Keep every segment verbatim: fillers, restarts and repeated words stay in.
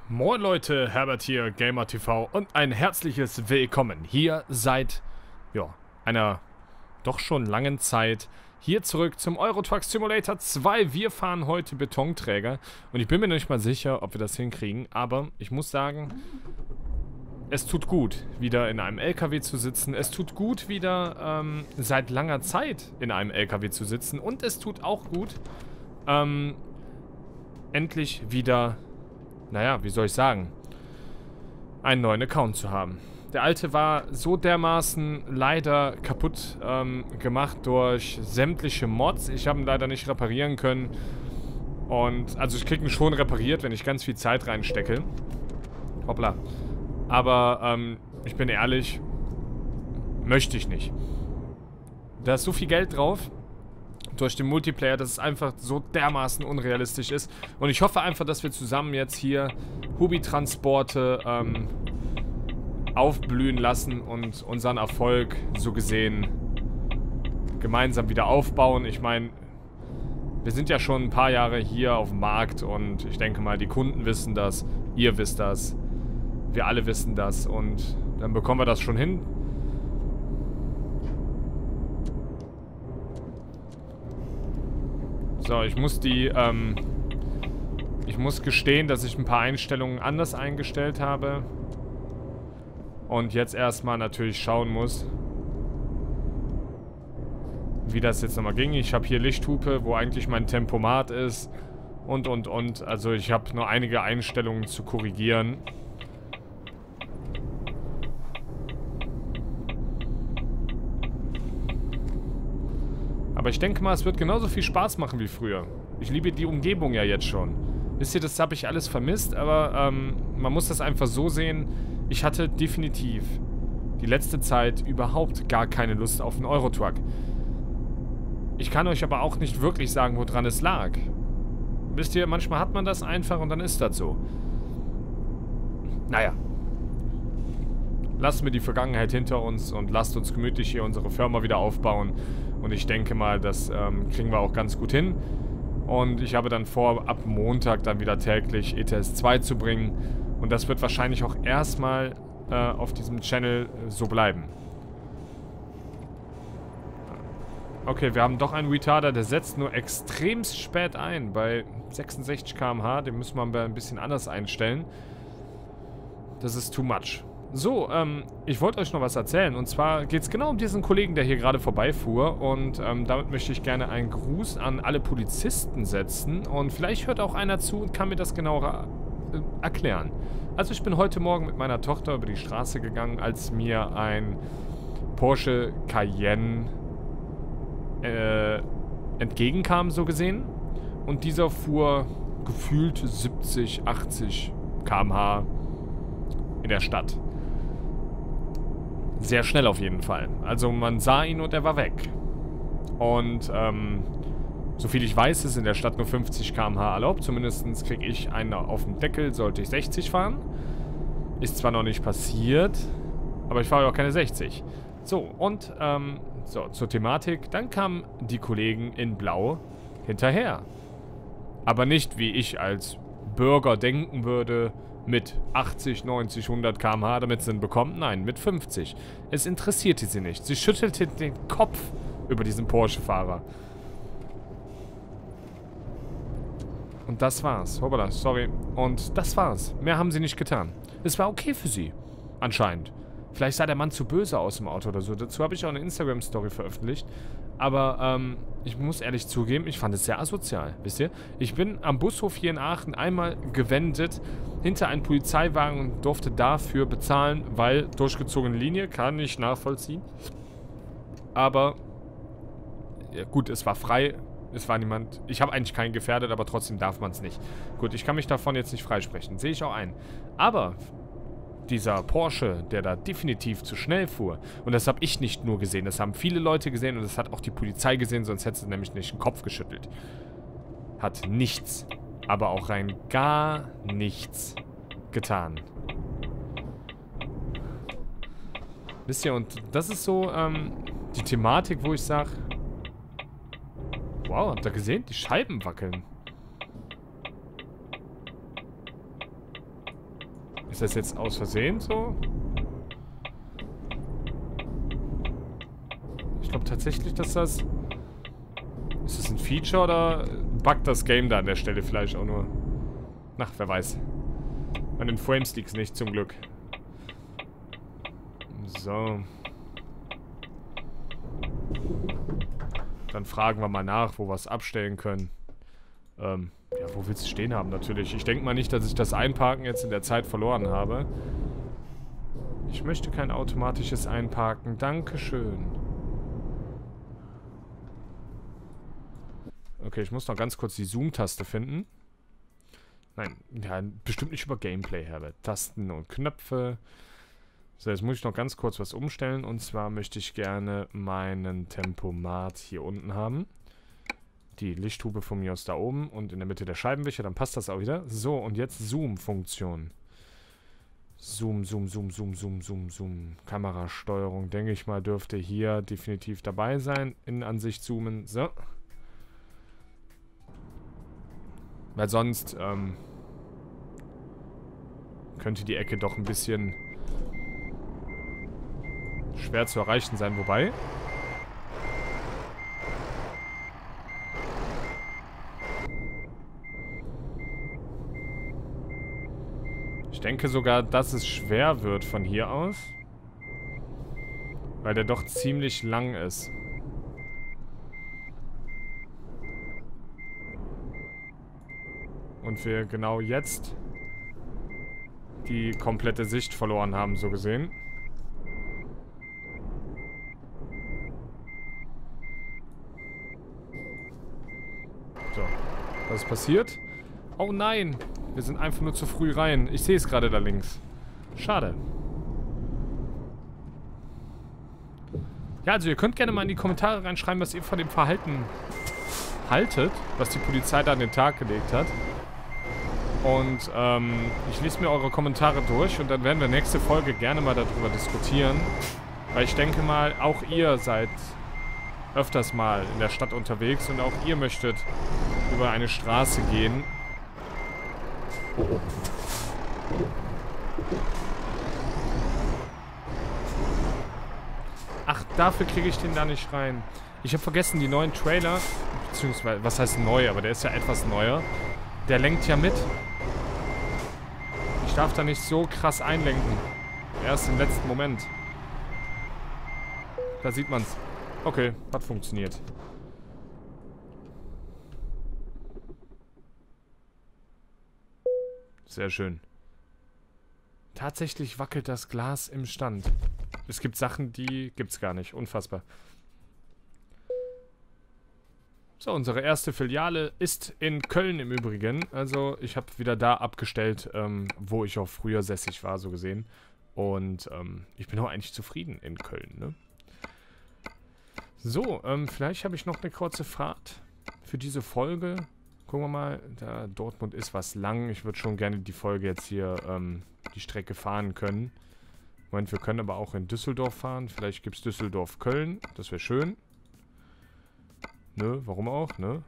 Moin Leute, Herbert hier, GamerTV und ein herzliches Willkommen hier seit, ja, einer doch schon langen Zeit hier zurück zum Euro Truck Simulator zwei. Wir fahren heute Betonträger und ich bin mir nicht mal sicher, ob wir das hinkriegen, aber ich muss sagen, es tut gut, wieder in einem L K W zu sitzen. Es tut gut, wieder ähm, seit langer Zeit in einem L K W zu sitzen und es tut auch gut, ähm, endlich wieder... Naja, wie soll ich sagen, einen neuen Account zu haben. Der alte war so dermaßen leider kaputt ähm, gemacht durch sämtliche Mods. Ich habe ihn leider nicht reparieren können. Und, also ich kriege ihn schon repariert, wenn ich ganz viel Zeit reinstecke. Hoppla. Aber, ähm, ich bin ehrlich, möchte ich nicht. Da ist so viel Geld drauf. Durch den Multiplayer, dass es einfach so dermaßen unrealistisch ist. Und ich hoffe einfach, dass wir zusammen jetzt hier Hubi-Transporte ähm, aufblühen lassen und unseren Erfolg so gesehen gemeinsam wieder aufbauen. Ich meine, wir sind ja schon ein paar Jahre hier auf dem Markt und ich denke mal, die Kunden wissen das, ihr wisst das, wir alle wissen das und dann bekommen wir das schon hin. So, ich muss die, ähm, ich muss gestehen, dass ich ein paar Einstellungen anders eingestellt habe. Und jetzt erstmal natürlich schauen muss, wie das jetzt nochmal ging. Ich habe hier Lichthupe, wo eigentlich mein Tempomat ist. Und, und, und. Also ich habe nur einige Einstellungen zu korrigieren. Aber ich denke mal, es wird genauso viel Spaß machen wie früher. Ich liebe die Umgebung ja jetzt schon. Wisst ihr, das habe ich alles vermisst, aber ähm, man muss das einfach so sehen. Ich hatte definitiv die letzte Zeit überhaupt gar keine Lust auf einen Eurotruck. Ich kann euch aber auch nicht wirklich sagen, woran es lag. Wisst ihr, manchmal hat man das einfach und dann ist das so. Naja. Lasst mir die Vergangenheit hinter uns und lasst uns gemütlich hier unsere Firma wieder aufbauen. Und ich denke mal, das ähm, kriegen wir auch ganz gut hin. Und ich habe dann vor, ab Montag dann wieder täglich E T S zwei zu bringen. Und das wird wahrscheinlich auch erstmal äh, auf diesem Channel äh, so bleiben. Okay, wir haben doch einen Retarder, der setzt nur extremst spät ein. Bei sechsundsechzig Kilometer pro Stunde. Den müssen wir ein bisschen anders einstellen. Das ist too much. So, ähm, ich wollte euch noch was erzählen. Und zwar geht es genau um diesen Kollegen, der hier gerade vorbeifuhr. Und ähm, damit möchte ich gerne einen Gruß an alle Polizisten setzen. Und vielleicht hört auch einer zu und kann mir das genauer äh, erklären. Also ich bin heute Morgen mit meiner Tochter über die Straße gegangen, als mir ein Porsche Cayenne äh, entgegenkam, so gesehen. Und dieser fuhr gefühlt siebzig, achtzig Kilometer pro Stunde in der Stadt. Sehr schnell auf jeden Fall. Also man sah ihn und er war weg. Und ähm, soviel ich weiß, ist in der Stadt nur fünfzig Kilometer pro Stunde erlaubt. Zumindest kriege ich einen auf dem Deckel, sollte ich sechzig fahren. Ist zwar noch nicht passiert, aber ich fahre ja auch keine sechzig. So, und ähm, so, zur Thematik. Dann kamen die Kollegen in Blau hinterher. Aber nicht, wie ich als Bürger denken würde, mit achtzig, neunzig, hundert Kilometer pro Stunde, damit sie ihn bekommt. Nein, mit fünfzig. Es interessierte sie nicht. Sie schüttelte den Kopf über diesen Porsche-Fahrer. Und das war's. Hoppala, sorry. Und das war's. Mehr haben sie nicht getan. Es war okay für sie. Anscheinend. Vielleicht sah der Mann zu böse aus im Auto oder so. Dazu habe ich auch eine Instagram-Story veröffentlicht. Aber, ähm, ich muss ehrlich zugeben, ich fand es sehr asozial. Wisst ihr? Ich bin am Bushof hier in Aachen einmal gewendet hinter einen Polizeiwagen und durfte dafür bezahlen, weil durchgezogene Linie, kann ich nachvollziehen. Aber, ja gut, es war frei. Es war niemand... Ich habe eigentlich keinen gefährdet, aber trotzdem darf man es nicht. Gut, ich kann mich davon jetzt nicht freisprechen. Sehe ich auch ein. Aber... dieser Porsche, der da definitiv zu schnell fuhr. Und das habe ich nicht nur gesehen, das haben viele Leute gesehen und das hat auch die Polizei gesehen, sonst hätte sie nämlich nicht den Kopf geschüttelt. Hat nichts, aber auch rein gar nichts getan. Wisst ihr, und das ist so ähm, die Thematik, wo ich sage, wow, habt ihr gesehen? Die Scheiben wackeln. Ist das jetzt aus Versehen so? Ich glaube tatsächlich, dass das... Ist das ein Feature oder buggt das Game da an der Stelle vielleicht auch nur? Na, wer weiß. An den Frames liegt es nicht, zum Glück. So. Dann fragen wir mal nach, wo wir es abstellen können. Ähm, ja, wo willst du stehen haben natürlich. Ich denke mal nicht, dass ich das Einparken jetzt in der Zeit verloren habe. Ich möchte kein automatisches Einparken. Dankeschön. Okay, ich muss noch ganz kurz die Zoom-Taste finden. Nein, ja, bestimmt nicht über Gameplay, Herbert. Tasten und Knöpfe. So, jetzt muss ich noch ganz kurz was umstellen. Und zwar möchte ich gerne meinen Tempomat hier unten haben. Die Lichthube von mir aus da oben und in der Mitte der Scheibenwischer. Dann passt das auch wieder. So, und jetzt Zoom-Funktion. Zoom, Zoom, Zoom, Zoom, Zoom, Zoom, Zoom. Kamerasteuerung, denke ich mal, dürfte hier definitiv dabei sein. Innenansicht zoomen. So. Weil sonst ähm, könnte die Ecke doch ein bisschen schwer zu erreichen sein. Wobei... Ich denke sogar, dass es schwer wird von hier aus. Weil der doch ziemlich lang ist. Und wir genau jetzt die komplette Sicht verloren haben, so gesehen. So, was ist passiert? Oh nein! Wir sind einfach nur zu früh rein. Ich sehe es gerade da links. Schade. Ja, also ihr könnt gerne mal in die Kommentare reinschreiben, was ihr von dem Verhalten haltet, was die Polizei da an den Tag gelegt hat. Und ähm, ich lese mir eure Kommentare durch und dann werden wir nächste Folge gerne mal darüber diskutieren. Weil ich denke mal, auch ihr seid öfters mal in der Stadt unterwegs und auch ihr möchtet über eine Straße gehen. Ach, dafür kriege ich den da nicht rein. Ich habe vergessen, die neuen Trailer, beziehungsweise, was heißt neu, aber der ist ja etwas neuer. Der lenkt ja mit. Ich darf da nicht so krass einlenken. Erst im letzten Moment. Da sieht man's. Okay, hat funktioniert. Sehr schön. Tatsächlich wackelt das Glas im Stand. Es gibt Sachen, die gibt's gar nicht. Unfassbar. So, unsere erste Filiale ist in Köln im Übrigen. Also, ich habe wieder da abgestellt, ähm, wo ich auch früher sässig war, so gesehen. Und ähm, ich bin auch eigentlich zufrieden in Köln, ne? So, ähm, vielleicht habe ich noch eine kurze Fahrt für diese Folge. Gucken wir mal, da Dortmund ist was lang. Ich würde schon gerne die Folge jetzt hier, ähm, die Strecke fahren können. Moment, wir können aber auch in Düsseldorf fahren. Vielleicht gibt es Düsseldorf-Köln. Das wäre schön. Ne, warum auch, ne?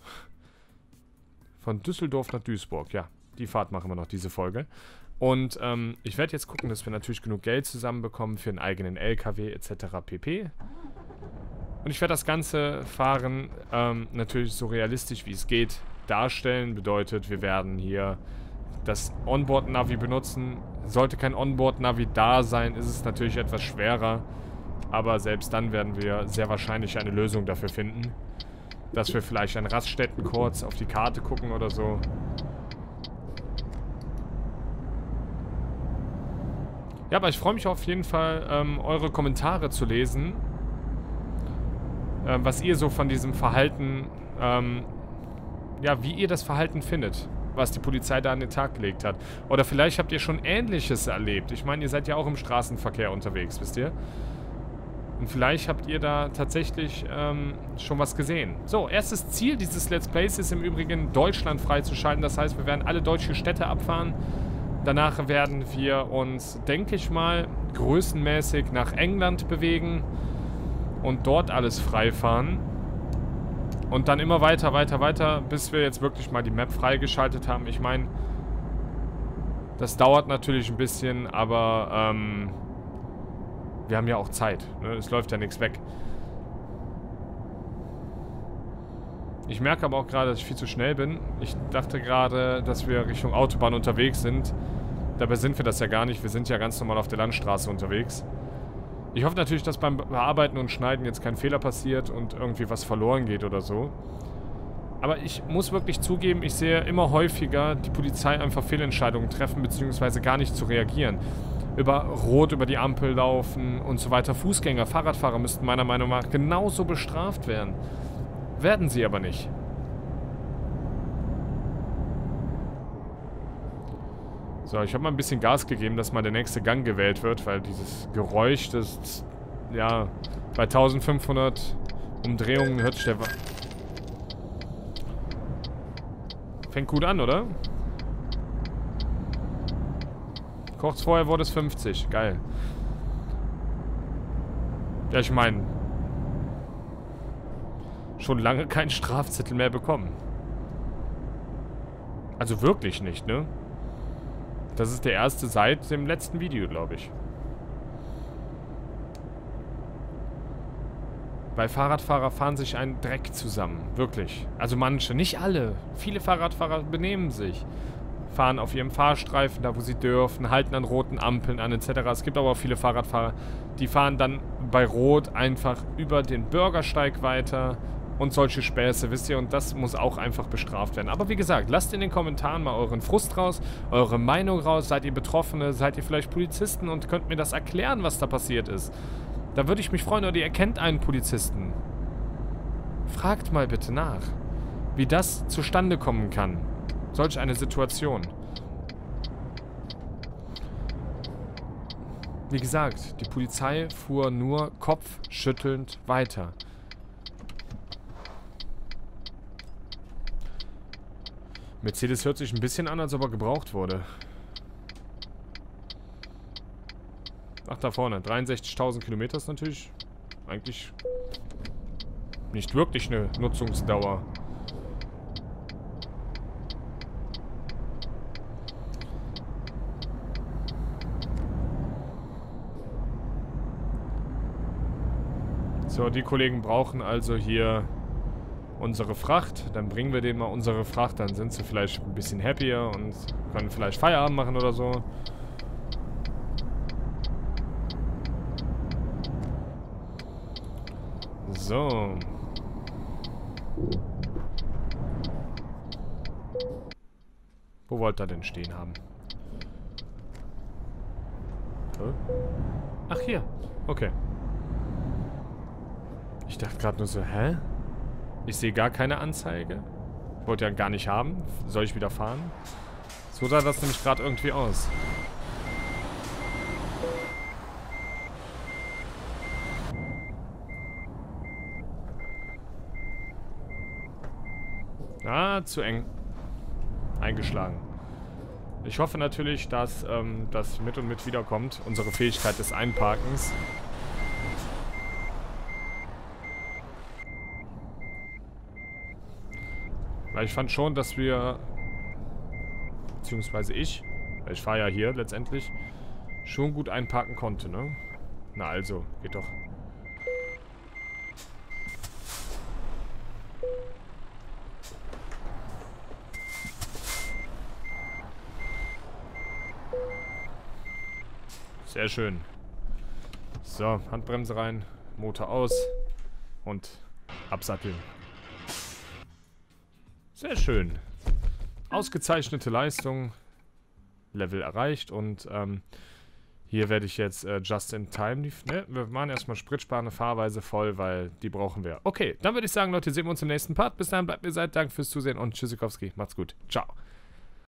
Von Düsseldorf nach Duisburg, ja. Die Fahrt machen wir noch, diese Folge. Und ähm, ich werde jetzt gucken, dass wir natürlich genug Geld zusammenbekommen für einen eigenen L K W et cetera pp. Und ich werde das ganze Fahren ähm, natürlich so realistisch wie es geht darstellen. Bedeutet, wir werden hier das Onboard-Navi benutzen. Sollte kein Onboard-Navi da sein, ist es natürlich etwas schwerer. Aber selbst dann werden wir sehr wahrscheinlich eine Lösung dafür finden. Dass wir vielleicht an Raststätten kurz auf die Karte gucken oder so. Ja, aber ich freue mich auf jeden Fall, ähm, eure Kommentare zu lesen. Ähm, was ihr so von diesem Verhalten, ähm, ja, wie ihr das Verhalten findet. Was die Polizei da an den Tag gelegt hat. Oder vielleicht habt ihr schon Ähnliches erlebt. Ich meine, ihr seid ja auch im Straßenverkehr unterwegs, wisst ihr? Und vielleicht habt ihr da tatsächlich ähm, schon was gesehen. So, erstes Ziel dieses Let's Plays ist im Übrigen, Deutschland freizuschalten. Das heißt, wir werden alle deutsche Städte abfahren. Danach werden wir uns, denke ich mal, größenmäßig nach England bewegen. Und dort alles freifahren. Und dann immer weiter, weiter, weiter, bis wir jetzt wirklich mal die Map freigeschaltet haben. Ich meine, Das dauert natürlich ein bisschen, aber ähm, wir haben ja auch Zeit. Ne? Es läuft ja nichts weg. Ich merke aber auch gerade, dass ich viel zu schnell bin. Ich dachte gerade, dass wir Richtung Autobahn unterwegs sind. Dabei sind wir das ja gar nicht. Wir sind ja ganz normal auf der Landstraße unterwegs. Ich hoffe natürlich, dass beim Bearbeiten und Schneiden jetzt kein Fehler passiert und irgendwie was verloren geht oder so. Aber ich muss wirklich zugeben, ich sehe immer häufiger die Polizei einfach Fehlentscheidungen treffen, beziehungsweise gar nicht zu reagieren. Über Rot über die Ampel laufen und so weiter. Fußgänger, Fahrradfahrer müssten meiner Meinung nach genauso bestraft werden. Werden sie aber nicht. So, ich habe mal ein bisschen Gas gegeben, dass mal der nächste Gang gewählt wird, weil dieses Geräusch, das, ja, bei eintausendfünfhundert Umdrehungen hört sich der... Fängt gut an, oder? Kurz vorher wurde es fünfzig. Geil. Ja, ich meine... schon lange keinen Strafzettel mehr bekommen. Also wirklich nicht, ne? Das ist der erste seit dem letzten Video, glaube ich. Weil Fahrradfahrer fahren sich einen Dreck zusammen. Wirklich. Also manche, nicht alle. Viele Fahrradfahrer benehmen sich. Fahren auf ihrem Fahrstreifen, da wo sie dürfen, halten an roten Ampeln an, et cetera. Es gibt aber auch viele Fahrradfahrer, die fahren dann bei Rot einfach über den Bürgersteig weiter. Und solche Späße, wisst ihr, und das muss auch einfach bestraft werden. Aber wie gesagt, lasst in den Kommentaren mal euren Frust raus, eure Meinung raus. Seid ihr Betroffene, seid ihr vielleicht Polizisten und könnt mir das erklären, was da passiert ist. Da würde ich mich freuen, oder ihr kennt einen Polizisten. Fragt mal bitte nach, wie das zustande kommen kann. Solch eine Situation. Wie gesagt, die Polizei fuhr nur kopfschüttelnd weiter. Mercedes hört sich ein bisschen an, als ob er gebraucht wurde. Ach, da vorne. dreiundsechzigtausend Kilometer ist natürlich eigentlich nicht wirklich eine Nutzungsdauer. So, die Kollegen brauchen also hier unsere Fracht. Dann bringen wir denen mal unsere Fracht. Dann sind sie vielleicht ein bisschen happier und können vielleicht Feierabend machen oder so. So. Wo wollt ihr denn stehen haben? Hä? Ach, hier. Okay. Ich dachte gerade nur so, hä? Ich sehe gar keine Anzeige. Wollte ja gar nicht haben. Soll ich wieder fahren? So sah das nämlich gerade irgendwie aus. Ah, zu eng. Eingeschlagen. Ich hoffe natürlich, dass ähm, das mit und mit wiederkommt. Unsere Fähigkeit des Einparkens. Weil ich fand schon, dass wir, beziehungsweise ich, weil ich fahre ja hier letztendlich, schon gut einparken konnte, ne? Na also, geht doch. Sehr schön. So, Handbremse rein, Motor aus und absatteln. Sehr schön. Ausgezeichnete Leistung. Level erreicht. Und ähm, hier werde ich jetzt äh, just in time... Ne, wir machen erstmal spritsparende Fahrweise voll, weil die brauchen wir. Okay, dann würde ich sagen, Leute, sehen wir uns im nächsten Part. Bis dahin, bleibt mir seid. Danke fürs Zusehen und Tschüssikowski. Macht's gut. Ciao.